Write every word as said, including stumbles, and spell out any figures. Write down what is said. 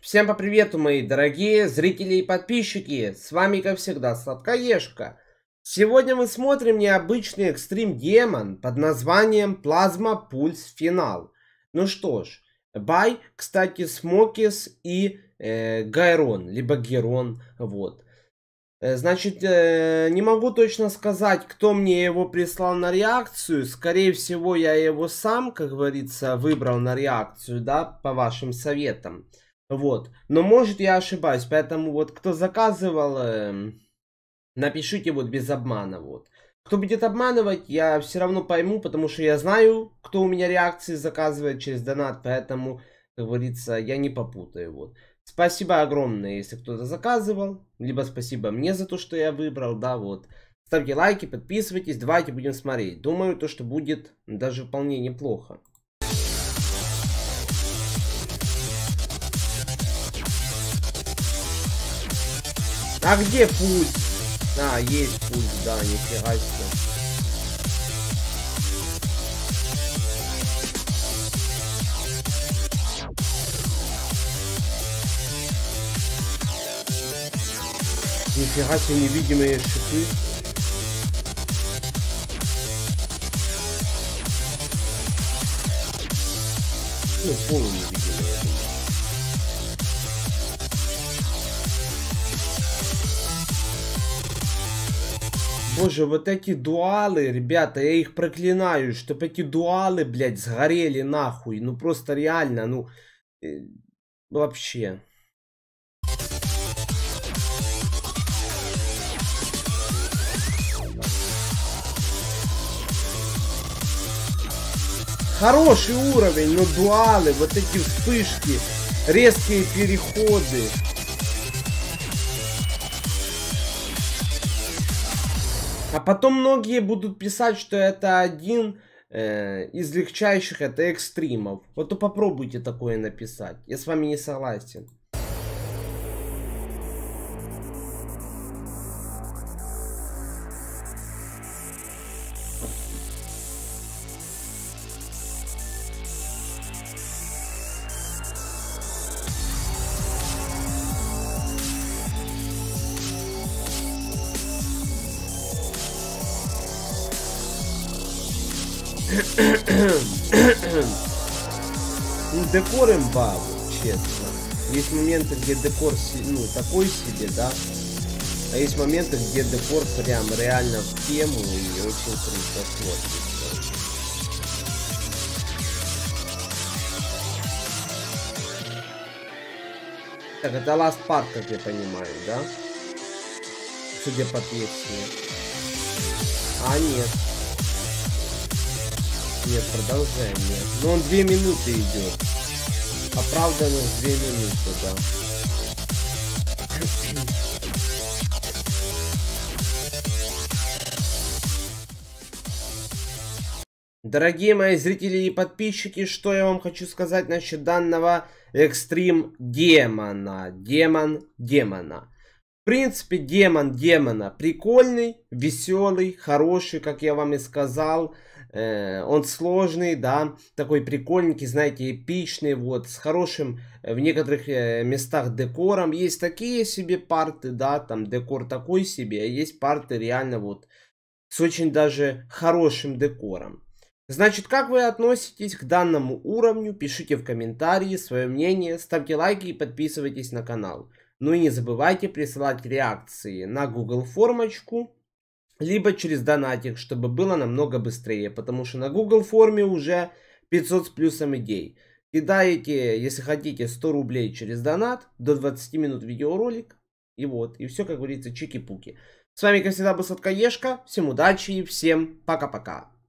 Всем по привету, мои дорогие зрители и подписчики. С вами, как всегда, Сладкоежка. Сегодня мы смотрим необычный экстрим демон под названием Плазма Пульс Финал. Ну что ж, бай, кстати, Смокис и э, Гайрон, либо Герон, вот. Значит, э, не могу точно сказать, кто мне его прислал на реакцию. Скорее всего, я его сам, как говорится, выбрал на реакцию, да, по вашим советам. Вот. Но может я ошибаюсь, поэтому вот кто заказывал, э, напишите вот без обмана, вот. Кто будет обманывать, я все равно пойму, потому что я знаю, кто у меня реакции заказывает через донат, поэтому, как говорится, я не попутаю, вот. Спасибо огромное, если кто-то заказывал, либо спасибо мне за то, что я выбрал, да, вот. Ставьте лайки, подписывайтесь, давайте будем смотреть. Думаю, то, что будет даже вполне неплохо. А где пульс? А, есть пульс, да, нифига себе. Нифига себе, невидимые шипы. Ну, полуневидимые. Боже, вот эти дуалы, ребята, я их проклинаю, чтобы эти дуалы, блядь, сгорели нахуй. Ну, просто реально, ну, э, вообще. Хороший уровень, но дуалы, вот эти вспышки, резкие переходы. А потом многие будут писать, что это один э, из легчайших это экстримов. Вот то попробуйте такое написать. Я с вами не согласен. Ну, декор имба, честно. Есть моменты, где декор, ну, такой себе, да. А есть моменты, где декор прям реально в тему и очень круто смотрится. Так, это Last Part, как я понимаю, да? Судя по песне. А, нет. Нет, продолжение. Но он две минуты идет. Оправданно две минуты, да. Дорогие мои зрители и подписчики, что я вам хочу сказать насчет данного экстрим демона. Демон демона. В принципе, демон демона прикольный, веселый, хороший, как я вам и сказал. Э, он сложный, да, такой прикольненький, знаете, эпичный, вот, с хорошим в некоторых э, местах декором. Есть такие себе парты, да, там декор такой себе, а есть парты реально вот с очень даже хорошим декором. Значит, как вы относитесь к данному уровню? Пишите в комментарии свое мнение, ставьте лайки и подписывайтесь на канал. Ну и не забывайте присылать реакции на Google формочку, либо через донатик, чтобы было намного быстрее, потому что на Google форме уже пятьсот с плюсом идей. Кидаете, если хотите, сто рублей через донат, до двадцати минут видеоролик, и вот, и все, как говорится, чики-пуки. С вами, как всегда, был Сладкоежка, всем удачи и всем пока-пока.